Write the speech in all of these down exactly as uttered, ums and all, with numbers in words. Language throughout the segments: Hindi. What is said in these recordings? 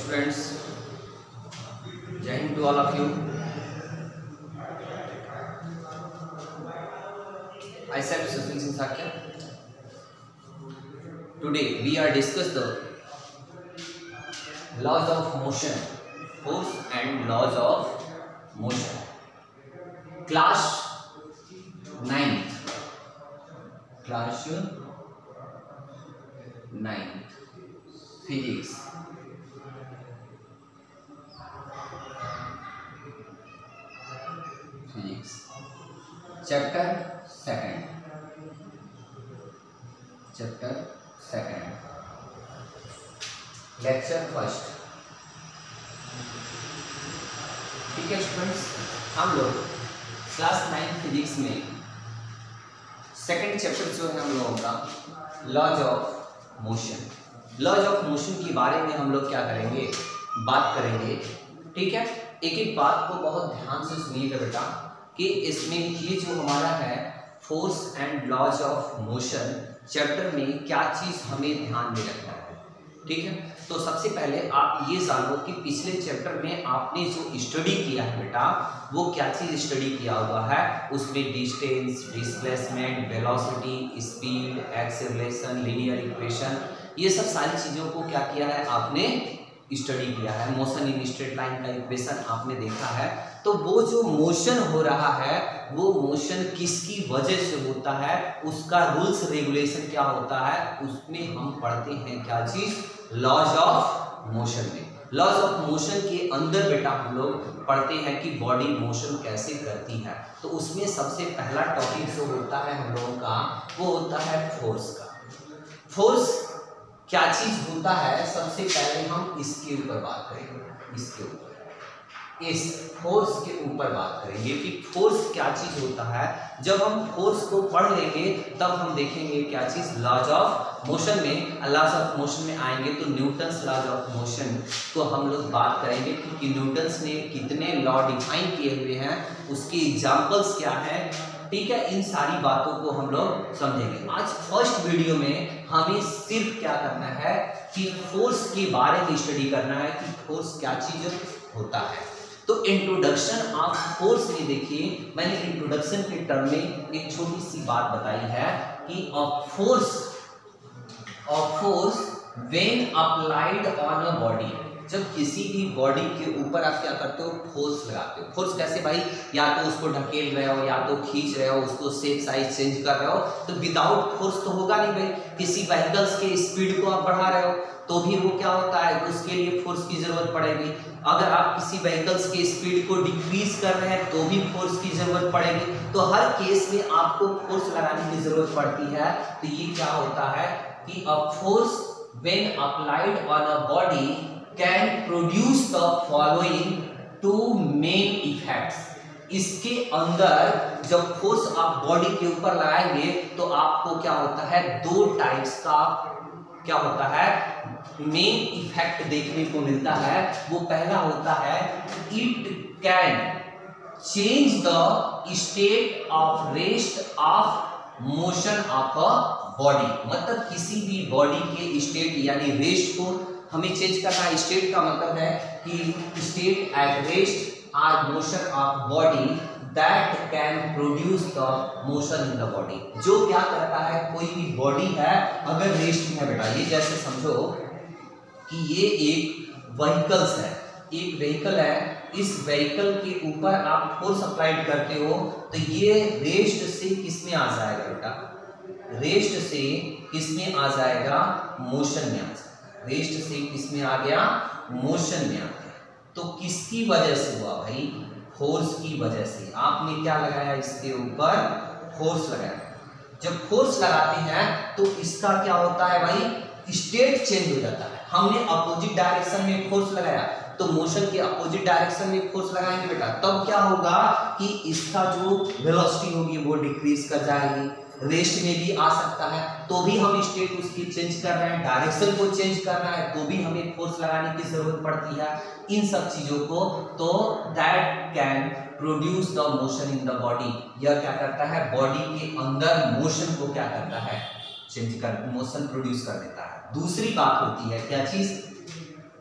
students, Jai Hind to all of you. Myself Sushil Singh Sakya. Today we are discuss the laws of motion, force and laws of motion. Class ninth, class ninth, physics. Physics. Chapter second. Chapter second. Lecture first. ठीक है स्टूडेंट्स, हम लोग क्लास नाइन फिजिक्स में सेकंड चैप्टर जो है हम लोगों का laws of motion. Laws of motion के बारे में हम लोग क्या करेंगे, बात करेंगे। ठीक है, एक एक बात को बहुत ध्यान से सुनिएगा बेटा कि इसमें ये जो हमारा है force and laws of motion chapter में क्या चीज़ हमें ध्यान में रखना है। ठीक है, तो सबसे पहले आप ये जानो कि पिछले चैप्टर में आपने जो स्टडी किया है बेटा वो क्या चीज़ स्टडी किया हुआ है। उसमें distance, displacement, velocity, speed, acceleration, linear equation, ये सब सारी चीज़ों को क्या किया है आपने स्टडी किया है। मोशन इन स्ट्रेट लाइन का इक्वेशन आपने देखा है। तो वो जो मोशन हो रहा है वो मोशन किसकी वजह से होता है, उसका रूल्स रेगुलेशन क्या होता है, उसमें हम पढ़ते हैं क्या चीज, लॉज ऑफ मोशन में। लॉज ऑफ मोशन के अंदर बेटा हम लोग पढ़ते हैं कि बॉडी मोशन कैसे करती है। तो उसमें सबसे पहला टॉपिक जो होता है हम लोगों का वो होता है फोर्स का। फोर्स क्या चीज होता है, सबसे पहले हम इसके ऊपर बात करेंगे। इसके ऊपर इस फोर्स के ऊपर बात करेंगे कि फोर्स क्या चीज होता है। जब हम फोर्स को पढ़ लेंगे तब हम देखेंगे क्या चीज, लॉज ऑफ मोशन में। लॉज ऑफ मोशन में आएंगे तो न्यूटन्स लॉज ऑफ मोशन को हम लोग बात करेंगे कि न्यूटन्स ने कितने लॉ डिफाइन किए हुए हैं, उसकी एग्जांपल्स क्या है। ठीक है, इन सारी बातों को हम लोग समझेंगे। आज फर्स्ट वीडियो में हमें सिर्फ क्या करना है कि फोर्स के बारे में स्टडी करना है कि फोर्स क्या चीज होता है। तो इंट्रोडक्शन ऑफ फोर्स में देखिए, मैंने इंट्रोडक्शन के टर्म में एक छोटी सी बात बताई है कि of force of force when applied on a body. जब किसी भी बॉडी के ऊपर आप क्या करते हो, फोर्स लगाते हो। फोर्स कैसे भाई, या तो उसको ढकेल रहे हो, या तो खींच रहे हो, उसको शेप साइज चेंज कर रहे हो। तो विदाउट फोर्स तो होगा नहीं भाई। किसी व्हीकल्स के स्पीड को आप बढ़ा रहे हो तो भी वो क्या होता है, उसके लिए फोर्स की जरूरत पड़ेगी। अगर आप किसी व्हीकल्स के स्पीड को डिक्रीज कर रहे हैं तो भी फोर्स की जरूरत पड़ेगी। तो हर केस में आपको फोर्स लगाने की जरूरत पड़ती है। तो ये क्या होता है कि a force when applied on a body can produce the following two main effects. इसके अंदर जब फोर्स आप बॉडी के ऊपर लगाएंगे तो आपको क्या होता है, दो टाइप्स का क्या होता है मेन इफेक्ट देखने को मिलता है। वो पहला होता है, it can change the state of rest of motion of a body. मतलब किसी भी बॉडी के स्टेट यानी रेस्ट को हमें चेंज करना है। स्टेट का मतलब है कि state at rest or motion of body that can produce the motion in the body. जो क्या करता है, कोई भी बॉडी है अगर रेस्ट में है बेटा, ये जैसे समझो कि ये एक व्हीकल्स है, एक व्हीकल है। इस व्हीकल के ऊपर आप फोर्स अप्लाइड करते हो तो ये रेस्ट से किस में आ जाएगा बेटा, रेस्ट से किस में आ जाएगा, मोशन में आ जाएगा। रेस्ट से किस में आ गया, मोशन में आ गया। तो किसकी वजह से हुआ भाई, फोर्स की वजह से। आपने क्या लगाया, इसके ऊपर फोर्स लगाया। जब फोर्स लगाते हैं तो इसका क्या होता है भाई, स्टेट चेंज हो जाता है। हमने अपोजिट डायरेक्शन में फोर्स लगाया तो मोशन के अपोजिट डायरेक्शन में फोर्स लगाएंगे बेटा, तब क्या होगा कि इसका जो वेलोसिटी होगी वो डिक्रीज कर जाएगी। रेस्ट में भी आ सकता है तो भी हम स्टेट उसकी चेंज कर रहे हैं, डायरेक्शन को चेंज करना है तो भी हमें फोर्स लगाने की जरूरत पड़ती है। इन सब चीजों को तो that can produce the motion in the body. यह क्या करता है, बॉडी के अंदर मोशन को क्या करता है, चेंज कर मोशन प्रोड्यूस कर देता है। दूसरी बात होती है क्या चीज,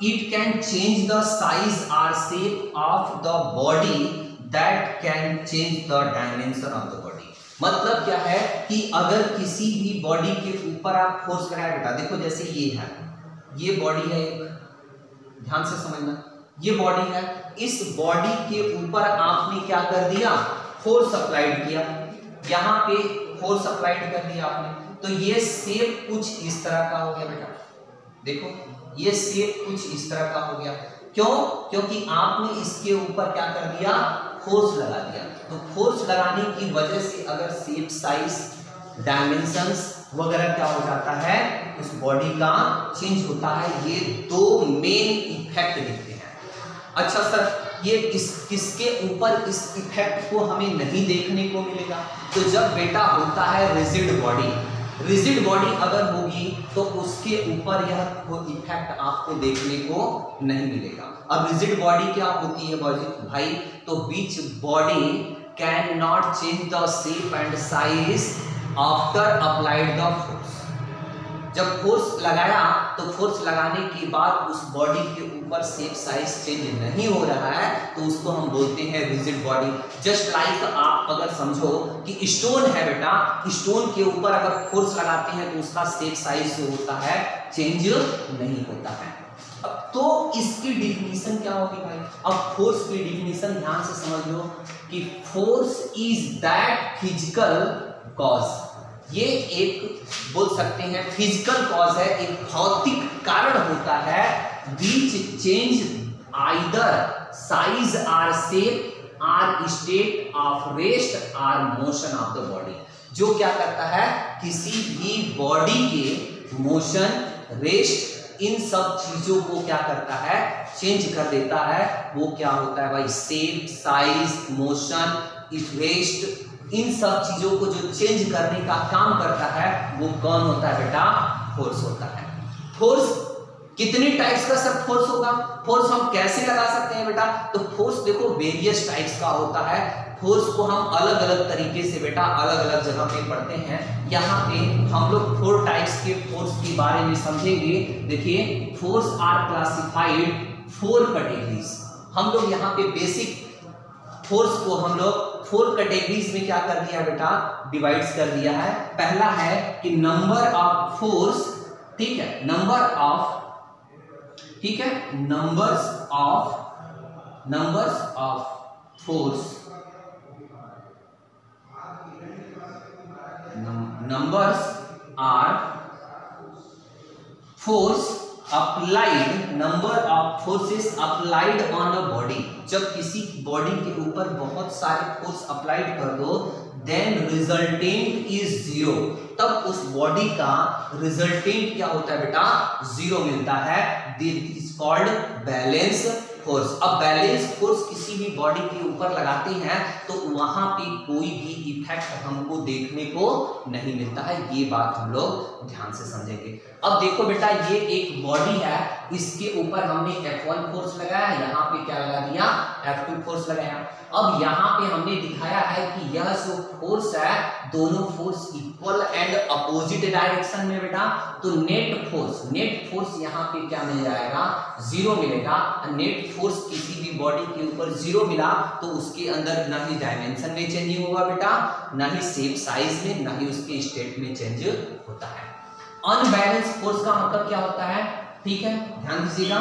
it can change the size और shape of the body that can change the dimension of the body. मतलब क्या है कि अगर किसी भी बॉडी के ऊपर आप फोर्स लगाए बेटा, देखो जैसे ये है, ये बॉडी है एक, ध्यान से समझना, ये बॉडी है, इस बॉडी के ऊपर आपने क्या कर दिया, फोर्स अप्लाइड किया, यहाँ पे फोर्स अप्लाइड कर दिया आपने, तो ये शेप कुछ इस तरह का हो गया बेटा। देखो ये शेप कुछ इस तरह का हो गया, क्यों? क्योंकि आपने इसके ऊपर क्या कर दिया, फोर्स लगा दिया। तो फोर्स लगाने की वजह से अगर शेप, साइज, डायमेंशंस वगैरह क्या हो जाता है, उस बॉडी का चेंज होता है। ये दो मेन इफेक्ट दिखते हैं। अच्छा सर, ये इस किसके ऊपर इस इफेक्ट को हमें नहीं देखने को मिलेगा? तो जब बेटा होता है रिजिड बॉडी, रिजिड बॉडी अगर होगी तो उसके ऊपर यह इफेक्ट आपको देखने को नहीं मिलेगा। अब रिजिड बॉडी क्या होती है भाई? तो which body can not change the shape and size after applied the force. जब फोर्स लगाया तो फोर्स लगाने के बाद उस बॉडी के ऊपर शेप, साइज चेंज नहीं हो रहा है, तो उसको हम बोलते हैं रिजिड बॉडी। जस्ट लाइक आप अगर समझो कि स्टोन है बेटा, स्टोन के ऊपर अगर फोर्स लगाते हैं तो उसका शेप, साइज जो होता है चेंज नहीं होता है। अब तो इसकी डिफिनीशन क्या होगी भाई? अब फोर्स की डिफिनीशन ध्यान से समझ लो कि force is that physical cause. ये एक बोल सकते हैं फिजिकल कॉज है, एक भौतिक कारण होता है which change either size or shape or state of rest or motion of the body. जो क्या करता है, किसी भी बॉडी के मोशन, रेस्ट, इन सब चीजों को क्या करता है, चेंज कर देता है। वो क्या होता है भाई? शेप, साइज, मोशन, रेस्ट, इन सब चीजों को जो चेंज करने का काम करता है वो कौन होता है बेटा? फोर्स होता है। फोर्स कितने टाइप्स का सर फोर्स होगा? फोर्स हम कैसे लगा सकते हैं बेटा? तो फोर्स देखो वेरियस टाइप्स का होता है। फोर्स को हम अलग अलग तरीके से बेटा अलग अलग जगह पे पढ़ते हैं। यहाँ पे हम लोग फोर टाइप्स के फोर्स के बारे में समझेंगे। देखिए, force are classified four categories. हम लोग यहाँ पे बेसिक फोर्स को हम लोग फोर कैटेगरीज में क्या कर दिया बेटा? डिवाइड्स कर दिया है। पहला है कि नंबर ऑफ फोर्स, ठीक है, नंबर ऑफ, ठीक है, numbers of numbers of force, numbers or force applied, number of forces applied on a body. जब किसी बॉडी के ऊपर बहुत सारे फोर्स अप्लाइड कर दो, देन रिजल्टेंट इज जीरो, तब उस बॉडी का रिजल्टेंट क्या होता है बेटा? जीरो मिलता है। This is called balance force. अब बैलेंस फोर्स किसी भी बॉडी के ऊपर लगाते हैं तो वहां पे कोई भी इफेक्ट हमको देखने को नहीं मिलता है। ये बात हम लोग ध्यान से समझेंगे। अब देखो बेटा, ये एक बॉडी है, इसके ऊपर हमने एफ वन फोर्स लगाया, यहाँ पे क्या लगा दिया? एफ टू फोर्स लगाया। अब यहाँ पे हमने दिखाया है कि यह जो फोर्स है, दोनों force equal and opposite direction में बेटा। तो नेट फोर्स, नेट फोर्स यहाँ पे क्या मिल जाएगा? जीरो मिलेगा। नेट फोर्स किसी भी बॉडी के ऊपर जीरो मिला तो उसके अंदर ना ही डायमेंशन में चेंजिंग होगा बेटा, ना ही शेप, साइज में, ना ही उसके स्टेट में चेंज होता है। अनबैलेंस फोर्स का मतलब क्या होता है? ठीक है, ध्यान दीजिएगा।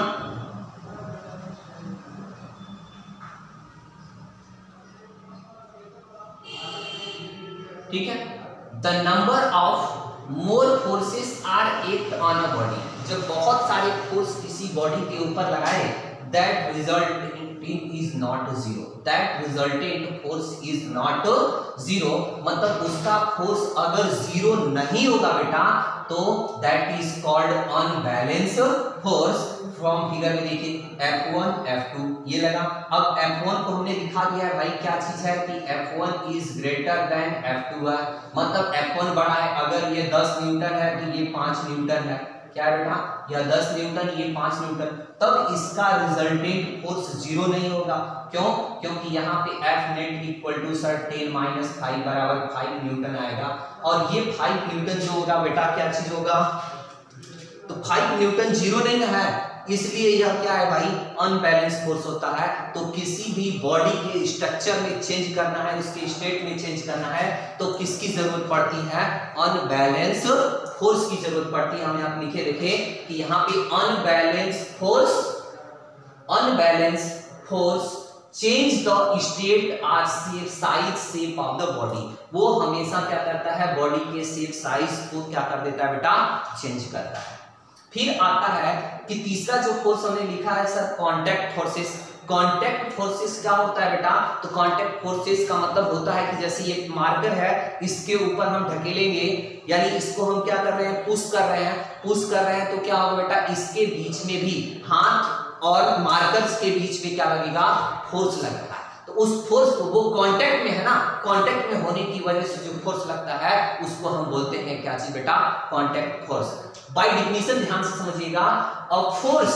ठीक है, the number of more forces are act on a body. जब बहुत सारे फोर्स किसी बॉडी के ऊपर लगाए, that resultant is not zero, that resultant force is not zero. मतलब उसका फोर्स अगर जीरो नहीं होगा बेटा तो that is called unbalance force. From figure में देखिए एफ वन, एफ टू ये लगा। अब एफ वन को हमने दिखा दिया है भाई, क्या चीज है कि F one is greater than F two है। मतलब एफ वन बड़ा है, अगर ये दस न्यूटन है तो ये पांच न्यूटन है। क्या है बेटा? यह दस न्यूटन, ये पांच न्यूटन, तब इसका रिजल्टेंट फोर्स जीरो नहीं होगा। क्यों? क्योंकि यहाँ पे F net equal to sir ten minus five बराबर फाइव न्यूटन आएगा। और ये फाइव न्यूटन जो होगा बेटा क्या चीज होगा? तो फाइव न्यूटन जीरो नहीं है, इसलिए यह क्या है भाई, अनबैलेंस फोर्स होता है। तो किसी भी बॉडी के स्ट्रक्चर में चेंज करना है, उसके स्टेट में चेंज करना है, तो किसकी जरूरत पड़ती है, अनबैलेंस फोर्स की जरूरत पड़ती है। हम यहाँ लिखे देखे कि यहाँ पे unbalance force, unbalance force change the state or shape size shape of the body. वो हमेशा क्या करता है, बॉडी के शेप साइज को क्या कर देता है बेटा, चेंज करता है। फिर आता है कि तीसरा जो फोर्स हमने लिखा है sir, contact forces. Contact forces क्या होता है बेटा, तो कांटेक्ट फोर्सेस का मतलब होता है कि जैसे ये मार्कर है, इसके ऊपर हम ढकेलेंगे, यानी इसको हम क्या कर रहे हैं, पुश कर रहे हैं, पुश कर रहे हैं, तो क्या होगा बेटा, इसके बीच में भी हाथ और मार्कर्स के बीच में क्या लगेगा, फोर्स लगेगा। तो उस फोर्स को, वो कांटेक्ट में है ना, कांटेक्ट में होने की वजह से जो फोर्स लगता है उसको हम बोलते हैं क्या चीज बेटा, कांटेक्ट फोर्स। बाय डेफिनेशन ध्यान से समझिएगा, a force,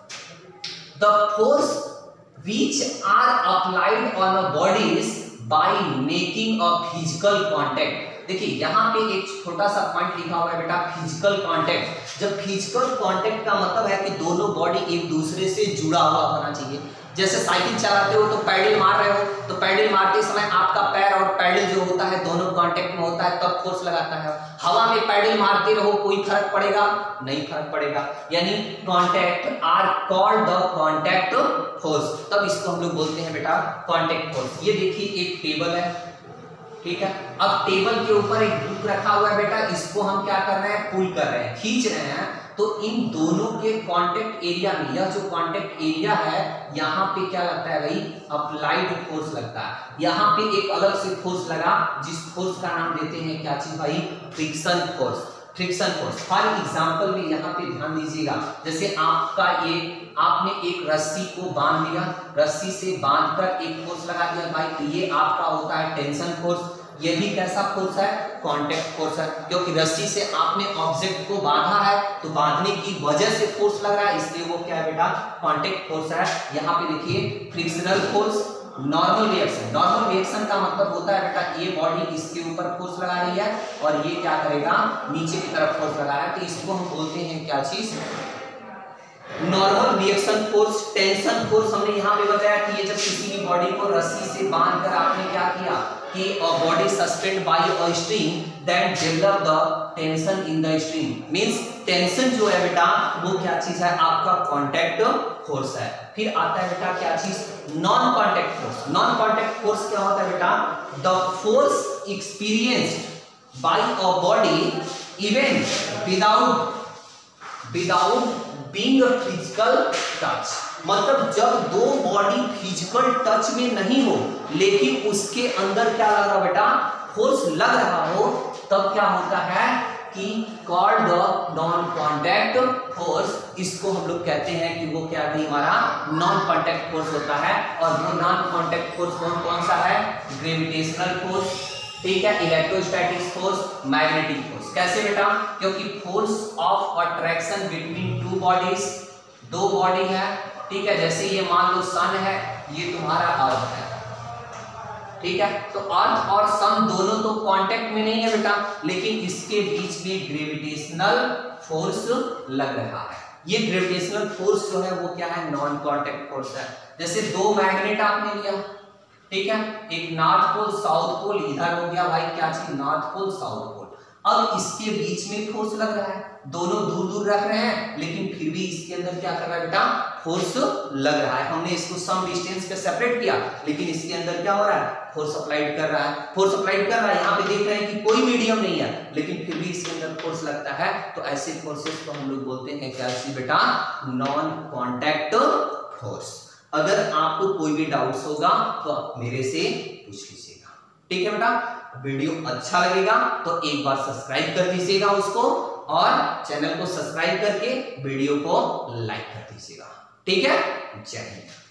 the force which are applied on a bodies by making a physical contact. देखिए यहाँ पे एक छोटा सा पॉइंट लिखा हुआ है बेटा, फिजिकल कांटेक्ट। जब फिजिकल कांटेक्ट का मतलब है कि दोनों बॉडी एक दूसरे से जुड़ा हुआ होना चाहिए। जैसे साइकिल चलाते हो तो पैडल मार रहे हो, तो पैडल मारते समय आपका पैर और पैडल जो होता है दोनों कांटेक्ट में होता है, तब फोर्स लगाता है। हवा में पैडल मारते रहो, कोई फर्क पड़ेगा नहीं, फर्क पड़ेगा। यानी contact are called the contact force, तब इसको हम लोग बोलते हैं बेटा कांटेक्ट फोर्स। ये देखिए एक टेबल है, ठीक है। अब टेबल के ऊपर एक बुक रखा हुआ है बेटा, इसको हम क्या कर रहे हैं, पुल कर रहे हैं, खींच रहे हैं। तो इन दोनों के कांटेक्ट एरिया में, यह जो कांटेक्ट एरिया है, यहाँ पे क्या लगता है भाई, अप्लाइड फोर्स लगता है। यहाँ पे एक अलग से फोर्स लगा, जिस फोर्स का नाम देते हैं क्या चीज भाई, friction force. Friction force for example में यहाँ पे ध्यान दीजिएगा, जैसे आपका ये, आपने एक रस्सी को बांध दिया, रस्सी से बांधकर एक फोर्स लगा दिया भाई, तो ये आपका होता है टेंशन फोर्स। ये भी कैसा फोर्स है, कांटेक्ट फोर्स है, क्योंकि रस्सी से आपने ऑब्जेक्ट को बांधा है, तो बांधने की वजह से फोर्स लग रहा है, इसलिए वो क्या है बेटा, कांटेक्ट फोर्स है। यहाँ पे देखिए frictional force, normal reaction. Normal reaction का मतलब होता है बेटा, ये बॉडी इसके ऊपर फोर्स लगा रही है और ये क्या करेगा, नीचे की तरफ फोर्स लगा रहा है, तो इसको हम बोलते हैं क्या चीज, normal reaction force. Tension force हमने यहाँ पे बताया कि ये जब किसी भी बॉडी को रस्सी से बांधकर आपने क्या किया कि a body suspended by a string then develop the tension in the string, means tension जो है बेटा वो क्या चीज है, आपका कांटेक्ट फोर्स है। फिर आता है बेटा क्या चीज, non contact force. Non contact force क्या होता है बेटा, the force experienced by a body even without without being a physical touch. मतलब जब दो बॉडी फिजिकल टच में नहीं हो, लेकिन उसके अंदर क्या लग रहा बेटा, फोर्स लग रहा हो, तब क्या होता है कि called the non contact force. इसको हम लोग कहते हैं कि वो क्या है हमारा नॉन कांटेक्ट फोर्स होता है। और वो नॉन कांटेक्ट फोर्स कौन कौन सा है, ग्रेविटेशनल फोर्स, ठीक है, इलेक्ट्रोस्टैटिक फोर्स, मैग्नेटिक फोर्स। कैसे बेटा, क्योंकि force of attraction between two bodies, दो बॉडी है, ठीक है, जैसे ये मान लो सन है, ये तुम्हारा अर्थ है, ठीक है, तो अर्थ और सन दोनों तो कांटेक्ट में नहीं है बेटा, लेकिन इसके बीच में ग्रेविटेशनल फोर्स लग रहा है। ये ग्रेविटेशनल फोर्स जो है वो क्या है, नॉन कांटेक्ट फोर्स है। जैसे दो मैग्नेट आपने लिया, ठीक है, एक नॉर्थ पोल साउथ पोल, इधर हो गया भाई क्या चीज, नॉर्थ पोल साउथ पोल। अब इसके बीच में फोर्स लग रहा है, दोनों दूर दूर रख रहे हैं, लेकिन फिर भी इसके अंदर क्या कर रहा है बेटा, फोर्स लग रहा है। हमने इसको सम डिस्टेंस पे सेपरेट किया, लेकिन इसके अंदर क्या हो रहा है, फोर्स अप्लाइड कर रहा है, फोर्स अप्लाइड कर रहा है। यहाँ पे देख रहे हैं कि कोई मीडियम नहीं है, लेकिन फिर भी इसके अंदर फोर्स लगता है। तो ऐसे फोर्सेस को हम लोग बोलते हैं क्या चीज बेटा, नॉन कांटेक्ट फोर्स। अगर आपको कोई भी डाउट्स होगा तो आप मेरे से पूछ लीजिएगा, ठीक है बेटा। वीडियो अच्छा लगेगा तो एक बार सब्सक्राइब कर दीजिएगा उसको, और चैनल को सब्सक्राइब करके वीडियो को लाइक कर दीजिएगा, ठीक है। जय हिंद।